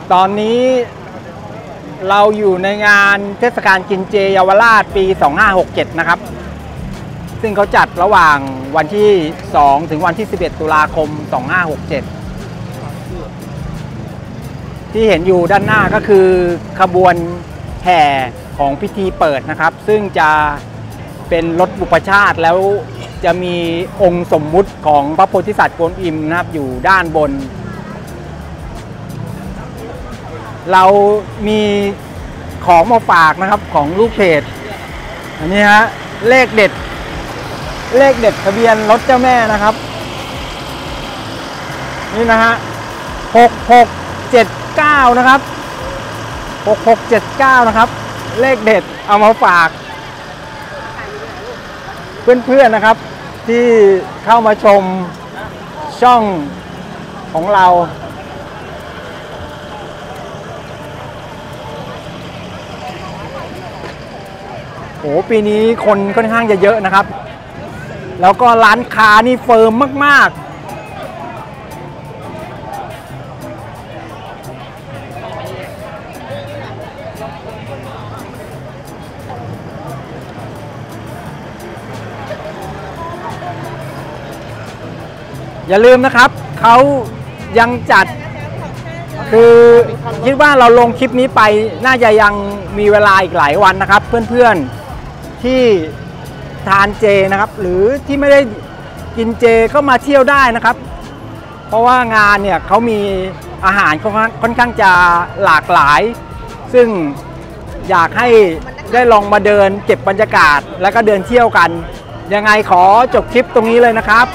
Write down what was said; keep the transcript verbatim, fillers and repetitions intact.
ตอนนี้เราอยู่ในงานเทศกาลกินเจเยาวราชปีสองห้าหกเจ็ดนะครับซึ่งเขาจัดระหว่างวันที่สองถึงวันที่สิบเอ็ดตุลาคมสองห้าหกเจ็ดที่เห็นอยู่ด้านหน้าก็คือขบวนแห่ของพิธีเปิดนะครับซึ่งจะเป็นรถบุพชาติแล้วจะมีองค์สมมุติของพระโพธิสัตว์กวนอิมนะครับอยู่ด้านบนเรามีของมาฝากนะครับของลูกเพจอันนี้ฮะเลขเด็ดเลขเด็ดทะเบียนรถเจ้าแม่นะครับนี่นะฮะหกหกเจ็ดเก้านะครับหกหกเจ็ดเก้านะครับเลขเด็ดเอามาฝากเพื่อนๆนะครับที่เข้ามาชมช่องของเราโอ้ปีนี้คนค่อนข้างจะเยอะนะครับแล้วก็ร้านค้านี่เฟิร์มมากๆอย่าลืมนะครับเขายังจัดคือคิดว่าเราลงคลิปนี้ไปน่าจะยังมีเวลาอีกหลายวันนะครับเพื่อนๆที่ทานเจนะครับหรือที่ไม่ได้กินเจก็มาเที่ยวได้นะครับเพราะว่างานเนี่ยเขามีอาหารค่อนข้างจะหลากหลายซึ่งอยากให้ได้ลองมาเดินเก็บบรรยากาศแล้วก็เดินเที่ยวกันยังไงขอจบคลิปตรงนี้เลยนะครับ